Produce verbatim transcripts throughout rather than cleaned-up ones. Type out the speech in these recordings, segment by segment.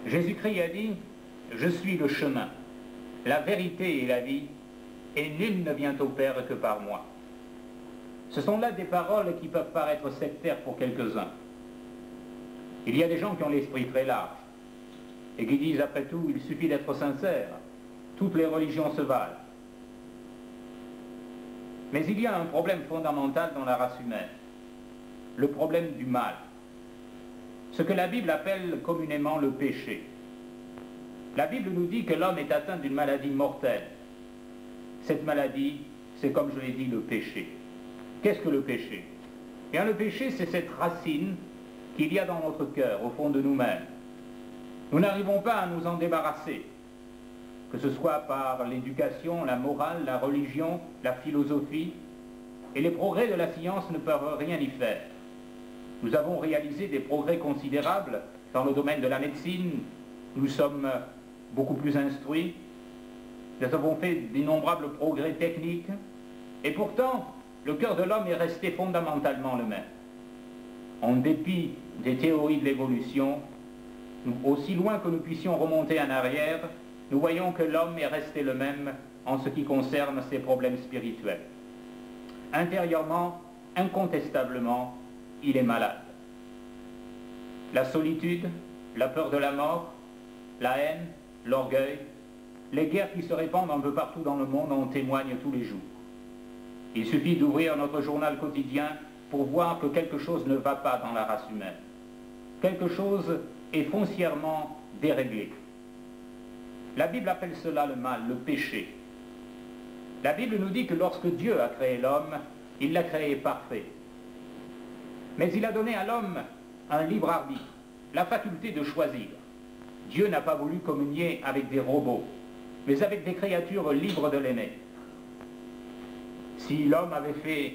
Jésus-Christ a dit, « Je suis le chemin, la vérité et la vie, et nul ne vient au Père que par moi. » Ce sont là des paroles qui peuvent paraître sectaires pour quelques-uns. Il y a des gens qui ont l'esprit très large et qui disent, après tout, il suffit d'être sincère, toutes les religions se valent. Mais il y a un problème fondamental dans la race humaine, le problème du mal, ce que la Bible appelle communément le péché. La Bible nous dit que l'homme est atteint d'une maladie mortelle. Cette maladie, c'est comme je l'ai dit, le péché. Qu'est-ce que le péché? Eh bien, le péché, c'est cette racine qu'il y a dans notre cœur, au fond de nous-mêmes. Nous n'arrivons pas à nous en débarrasser, que ce soit par l'éducation, la morale, la religion, la philosophie, et les progrès de la science ne peuvent rien y faire. Nous avons réalisé des progrès considérables dans le domaine de la médecine, nous sommes beaucoup plus instruits, nous avons fait d'innombrables progrès techniques, et pourtant, le cœur de l'homme est resté fondamentalement le même. En dépit des théories de l'évolution, aussi loin que nous puissions remonter en arrière, nous voyons que l'homme est resté le même en ce qui concerne ses problèmes spirituels. Intérieurement, incontestablement, il est malade. La solitude, la peur de la mort, la haine, l'orgueil, les guerres qui se répandent un peu partout dans le monde en témoignent tous les jours. Il suffit d'ouvrir notre journal quotidien pour voir que quelque chose ne va pas dans la race humaine. Quelque chose est foncièrement déréglé. La Bible appelle cela le mal, le péché. La Bible nous dit que lorsque Dieu a créé l'homme, il l'a créé parfait. Mais il a donné à l'homme un libre arbitre, la faculté de choisir. Dieu n'a pas voulu communier avec des robots, mais avec des créatures libres de l'aimer. Si l'homme avait fait,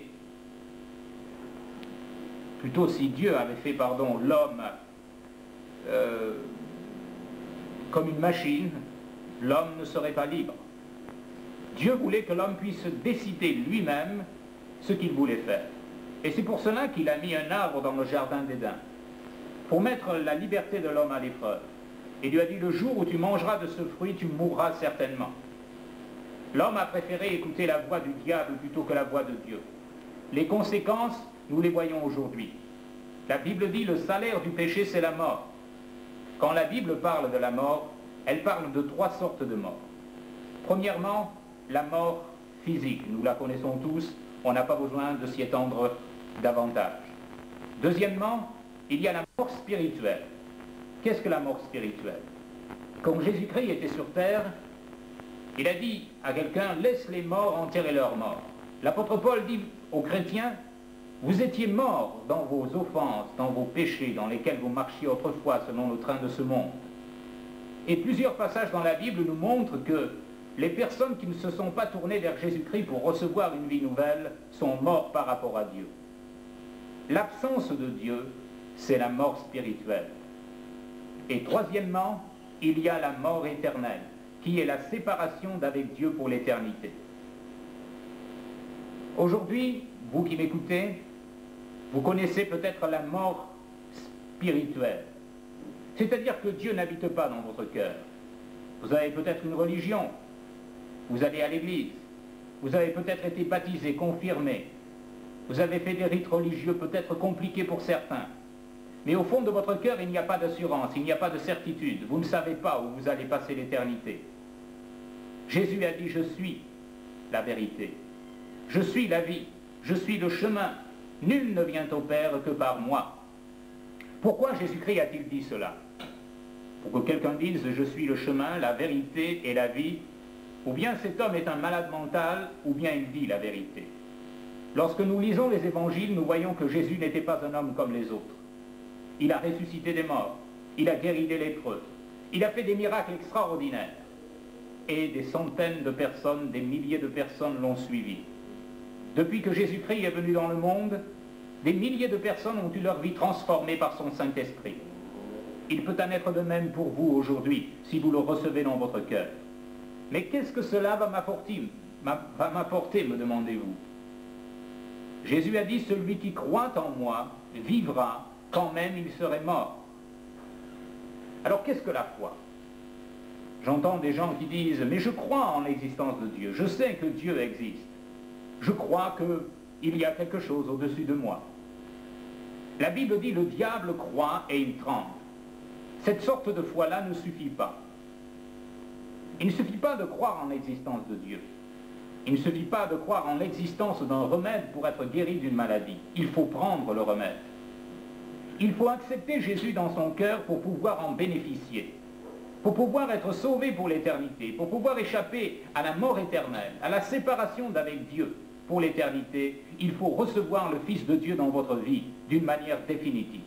plutôt si Dieu avait fait, pardon, l'homme euh, comme une machine, l'homme ne serait pas libre. Dieu voulait que l'homme puisse décider lui-même ce qu'il voulait faire. Et c'est pour cela qu'il a mis un arbre dans le jardin d'Éden, pour mettre la liberté de l'homme à l'épreuve. Il lui a dit, le jour où tu mangeras de ce fruit, tu mourras certainement. L'homme a préféré écouter la voix du diable plutôt que la voix de Dieu. Les conséquences, nous les voyons aujourd'hui. La Bible dit, le salaire du péché, c'est la mort. Quand la Bible parle de la mort, elle parle de trois sortes de morts. Premièrement, la mort physique, nous la connaissons tous, on n'a pas besoin de s'y étendre davantage. Deuxièmement, il y a la mort spirituelle. Qu'est-ce que la mort spirituelle? Quand Jésus-Christ était sur terre, il a dit à quelqu'un, laisse les morts enterrer leurs morts. L'apôtre Paul dit aux chrétiens, vous étiez morts dans vos offenses, dans vos péchés, dans lesquels vous marchiez autrefois selon le train de ce monde. Et plusieurs passages dans la Bible nous montrent que les personnes qui ne se sont pas tournées vers Jésus-Christ pour recevoir une vie nouvelle sont morts par rapport à Dieu. L'absence de Dieu, c'est la mort spirituelle. Et troisièmement, il y a la mort éternelle, qui est la séparation d'avec Dieu pour l'éternité. Aujourd'hui, vous qui m'écoutez, vous connaissez peut-être la mort spirituelle. C'est-à-dire que Dieu n'habite pas dans votre cœur. Vous avez peut-être une religion, vous allez à l'église, vous avez peut-être été baptisé, confirmé, vous avez fait des rites religieux peut-être compliqués pour certains, mais au fond de votre cœur, il n'y a pas d'assurance, il n'y a pas de certitude, vous ne savez pas où vous allez passer l'éternité. Jésus a dit, je suis la vérité, je suis la vie, je suis le chemin, nul ne vient au Père que par moi. Pourquoi Jésus-Christ a-t-il dit cela? Pour que quelqu'un dise, je suis le chemin, la vérité et la vie, ou bien cet homme est un malade mental, ou bien il dit la vérité. Lorsque nous lisons les évangiles, nous voyons que Jésus n'était pas un homme comme les autres. Il a ressuscité des morts, il a guéri des lépreux, il a fait des miracles extraordinaires. Et des centaines de personnes, des milliers de personnes l'ont suivi. Depuis que Jésus-Christ est venu dans le monde, des milliers de personnes ont eu leur vie transformée par son Saint-Esprit. Il peut en être de même pour vous aujourd'hui, si vous le recevez dans votre cœur. Mais qu'est-ce que cela va m'apporter, va m'apporter, me demandez-vous? Jésus a dit, celui qui croit en moi vivra quand même il serait mort. Alors qu'est-ce que la foi? J'entends des gens qui disent « mais je crois en l'existence de Dieu, je sais que Dieu existe, je crois qu'il y a quelque chose au-dessus de moi ». La Bible dit « le diable croit et il tremble ». Cette sorte de foi-là ne suffit pas. Il ne suffit pas de croire en l'existence de Dieu. Il ne suffit pas de croire en l'existence d'un remède pour être guéri d'une maladie. Il faut prendre le remède. Il faut accepter Jésus dans son cœur pour pouvoir en bénéficier, pour pouvoir être sauvé pour l'éternité, pour pouvoir échapper à la mort éternelle, à la séparation d'avec Dieu pour l'éternité. Il faut recevoir le Fils de Dieu dans votre vie d'une manière définitive.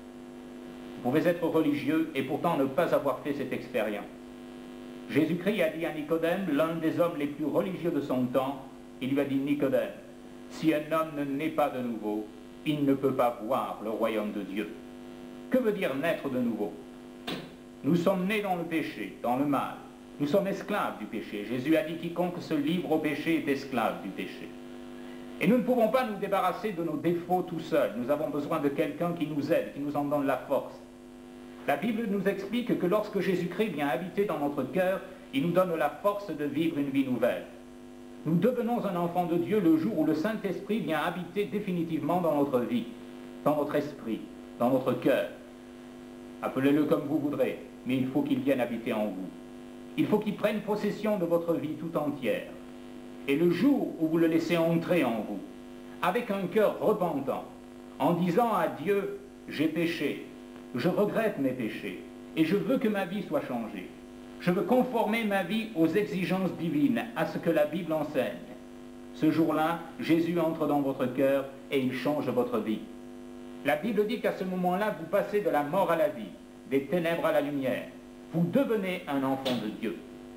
Vous pouvez être religieux et pourtant ne pas avoir fait cette expérience. Jésus-Christ a dit à Nicodème, l'un des hommes les plus religieux de son temps, il lui a dit « Nicodème, si un homme ne naît pas de nouveau, il ne peut pas voir le royaume de Dieu. » Que veut dire naître de nouveau? Nous sommes nés dans le péché, dans le mal. Nous sommes esclaves du péché. Jésus a dit « Quiconque se livre au péché est esclave du péché. » Et nous ne pouvons pas nous débarrasser de nos défauts tout seuls. Nous avons besoin de quelqu'un qui nous aide, qui nous en donne la force. La Bible nous explique que lorsque Jésus-Christ vient habiter dans notre cœur, il nous donne la force de vivre une vie nouvelle. Nous devenons un enfant de Dieu le jour où le Saint-Esprit vient habiter définitivement dans notre vie, dans notre esprit, dans notre cœur. Appelez-le comme vous voudrez, mais il faut qu'il vienne habiter en vous. Il faut qu'il prenne possession de votre vie tout entière. Et le jour où vous le laissez entrer en vous, avec un cœur repentant, en disant à Dieu, j'ai péché, je regrette mes péchés, et je veux que ma vie soit changée. Je veux conformer ma vie aux exigences divines, à ce que la Bible enseigne. Ce jour-là, Jésus entre dans votre cœur et il change votre vie. La Bible dit qu'à ce moment-là, vous passez de la mort à la vie, des ténèbres à la lumière. Vous devenez un enfant de Dieu.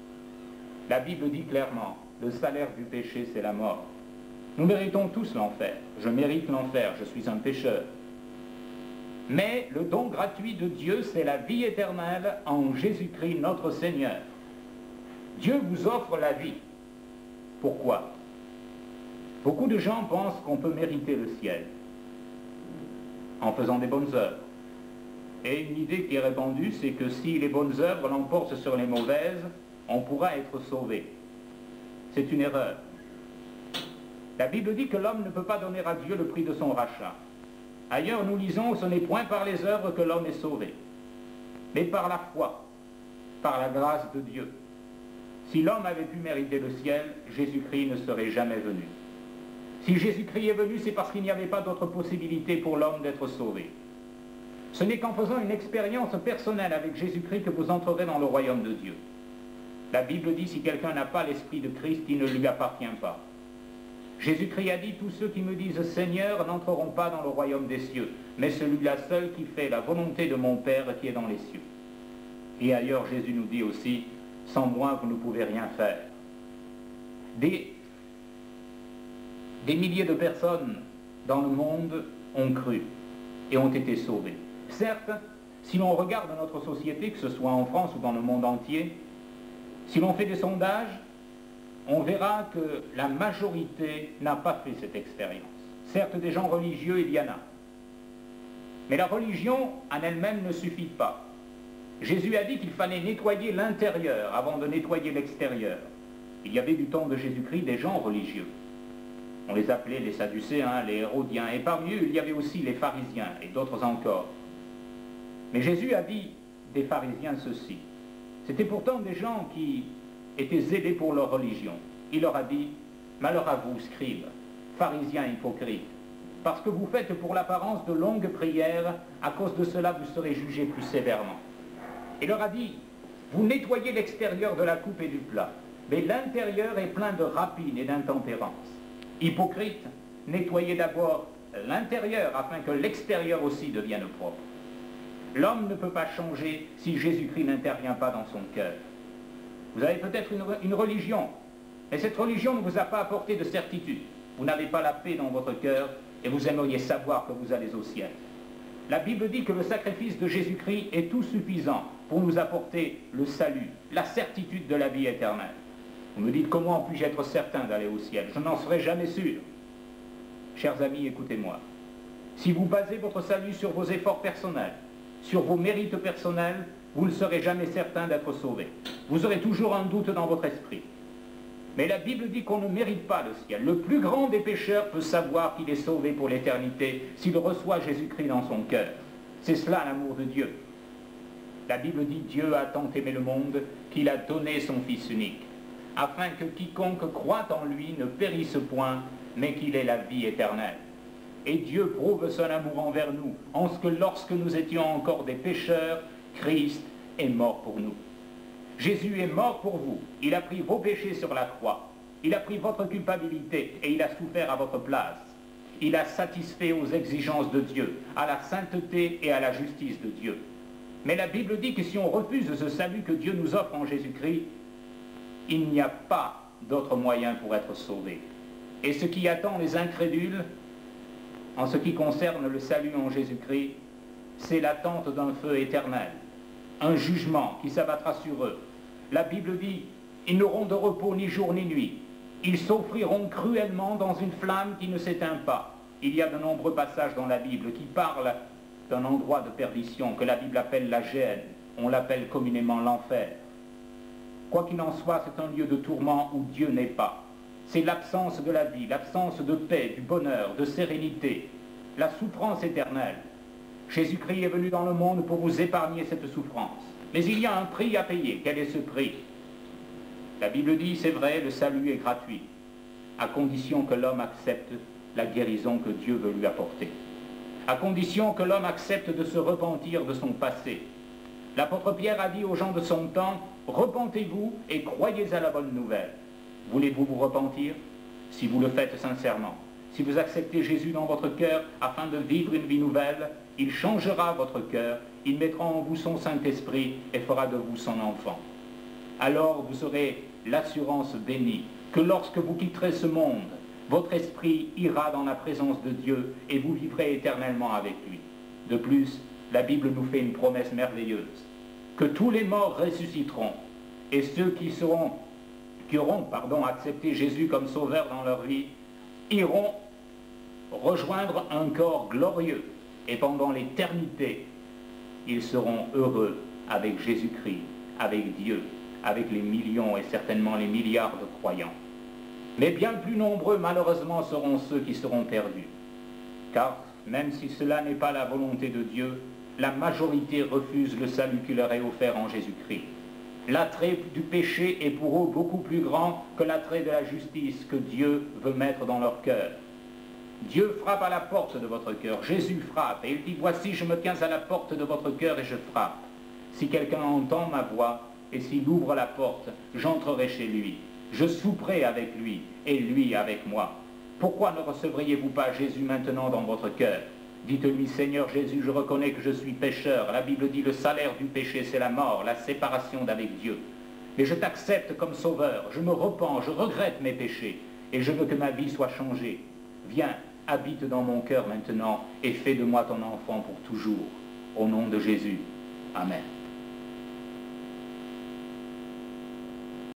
La Bible dit clairement, le salaire du péché, c'est la mort. Nous méritons tous l'enfer. Je mérite l'enfer, je suis un pécheur. Mais le don gratuit de Dieu, c'est la vie éternelle en Jésus-Christ notre Seigneur. Dieu vous offre la vie. Pourquoi? Beaucoup de gens pensent qu'on peut mériter le ciel en faisant des bonnes œuvres. Et une idée qui est répandue, c'est que si les bonnes œuvres l'emportent sur les mauvaises, on pourra être sauvé. C'est une erreur. La Bible dit que l'homme ne peut pas donner à Dieu le prix de son rachat. Ailleurs, nous lisons, ce n'est point par les œuvres que l'homme est sauvé, mais par la foi, par la grâce de Dieu. Si l'homme avait pu mériter le ciel, Jésus-Christ ne serait jamais venu. Si Jésus-Christ est venu, c'est parce qu'il n'y avait pas d'autre possibilité pour l'homme d'être sauvé. Ce n'est qu'en faisant une expérience personnelle avec Jésus-Christ que vous entrerez dans le royaume de Dieu. La Bible dit, si quelqu'un n'a pas l'esprit de Christ, il ne lui appartient pas. Jésus-Christ a dit, tous ceux qui me disent Seigneur n'entreront pas dans le royaume des cieux, mais celui-là seul qui fait la volonté de mon Père qui est dans les cieux. Et ailleurs, Jésus nous dit aussi, sans moi, vous ne pouvez rien faire. Des, des milliers de personnes dans le monde ont cru et ont été sauvées. Certes, si l'on regarde notre société, que ce soit en France ou dans le monde entier, si l'on fait des sondages, on verra que la majorité n'a pas fait cette expérience. Certes, des gens religieux, il y en a. Mais la religion, en elle-même, ne suffit pas. Jésus a dit qu'il fallait nettoyer l'intérieur avant de nettoyer l'extérieur. Il y avait du temps de Jésus-Christ des gens religieux. On les appelait les Sadducéens, les Hérodiens, et parmi eux, il y avait aussi les pharisiens et d'autres encore. Mais Jésus a dit des pharisiens ceci. C'était pourtant des gens qui étaient zélés pour leur religion. Il leur a dit, malheur à vous, scribes, pharisiens hypocrites, parce que vous faites pour l'apparence de longues prières, à cause de cela vous serez jugés plus sévèrement. Il leur a dit, vous nettoyez l'extérieur de la coupe et du plat, mais l'intérieur est plein de rapine et d'intempérance. Hypocrite, nettoyez d'abord l'intérieur afin que l'extérieur aussi devienne propre. L'homme ne peut pas changer si Jésus-Christ n'intervient pas dans son cœur. Vous avez peut-être une, une religion, mais cette religion ne vous a pas apporté de certitude. Vous n'avez pas la paix dans votre cœur et vous aimeriez savoir que vous allez au ciel. La Bible dit que le sacrifice de Jésus-Christ est tout suffisant pour nous apporter le salut, la certitude de la vie éternelle. Vous me dites, comment puis-je être certain d'aller au ciel? Je n'en serai jamais sûr. Chers amis, écoutez-moi. Si vous basez votre salut sur vos efforts personnels, sur vos mérites personnels, vous ne serez jamais certain d'être sauvé. Vous aurez toujours un doute dans votre esprit. Mais la Bible dit qu'on ne mérite pas le ciel. Le plus grand des pécheurs peut savoir qu'il est sauvé pour l'éternité s'il reçoit Jésus-Christ dans son cœur. C'est cela l'amour de Dieu. La Bible dit « Dieu a tant aimé le monde qu'il a donné son Fils unique, afin que quiconque croit en lui ne périsse point, mais qu'il ait la vie éternelle. » Et Dieu prouve son amour envers nous, en ce que lorsque nous étions encore des pécheurs, Christ est mort pour nous. Jésus est mort pour vous. Il a pris vos péchés sur la croix. Il a pris votre culpabilité et il a souffert à votre place. Il a satisfait aux exigences de Dieu, à la sainteté et à la justice de Dieu. Mais la Bible dit que si on refuse ce salut que Dieu nous offre en Jésus-Christ, il n'y a pas d'autre moyen pour être sauvé. Et ce qui attend les incrédules, en ce qui concerne le salut en Jésus-Christ, c'est l'attente d'un feu éternel, un jugement qui s'abattra sur eux. La Bible dit, ils n'auront de repos ni jour ni nuit. Ils souffriront cruellement dans une flamme qui ne s'éteint pas. Il y a de nombreux passages dans la Bible qui parlent d'un endroit de perdition que la Bible appelle la Géhenne. On l'appelle communément l'enfer. Quoi qu'il en soit, c'est un lieu de tourment où Dieu n'est pas. C'est l'absence de la vie, l'absence de paix, du bonheur, de sérénité, la souffrance éternelle. Jésus-Christ est venu dans le monde pour vous épargner cette souffrance. Mais il y a un prix à payer. Quel est ce prix? La Bible dit, c'est vrai, le salut est gratuit, à condition que l'homme accepte la guérison que Dieu veut lui apporter. À condition que l'homme accepte de se repentir de son passé. L'apôtre Pierre a dit aux gens de son temps, repentez-vous et croyez à la bonne nouvelle. Voulez-vous vous repentir? Si vous le faites sincèrement, si vous acceptez Jésus dans votre cœur afin de vivre une vie nouvelle, il changera votre cœur, il mettra en vous son Saint-Esprit et fera de vous son enfant. Alors vous aurez l'assurance bénie que lorsque vous quitterez ce monde, votre esprit ira dans la présence de Dieu et vous vivrez éternellement avec lui. De plus, la Bible nous fait une promesse merveilleuse, que tous les morts ressusciteront et ceux qui, seront, qui auront pardon, accepté Jésus comme sauveur dans leur vie, iront rejoindre un corps glorieux et pendant l'éternité, ils seront heureux avec Jésus-Christ, avec Dieu, avec les millions et certainement les milliards de croyants. Mais bien plus nombreux, malheureusement, seront ceux qui seront perdus. Car, même si cela n'est pas la volonté de Dieu, la majorité refuse le salut qui leur est offert en Jésus-Christ. L'attrait du péché est pour eux beaucoup plus grand que l'attrait de la justice que Dieu veut mettre dans leur cœur. Dieu frappe à la porte de votre cœur. Jésus frappe et il dit, voici, je me tiens à la porte de votre cœur et je frappe. Si quelqu'un entend ma voix et s'il ouvre la porte, j'entrerai chez lui. Je souperai avec lui et lui avec moi. Pourquoi ne recevriez-vous pas Jésus maintenant dans votre cœur? Dites-lui, Seigneur Jésus, je reconnais que je suis pécheur. La Bible dit, le salaire du péché, c'est la mort, la séparation d'avec Dieu. Mais je t'accepte comme sauveur. Je me repens, je regrette mes péchés et je veux que ma vie soit changée. Viens, habite dans mon cœur maintenant et fais de moi ton enfant pour toujours. Au nom de Jésus. Amen.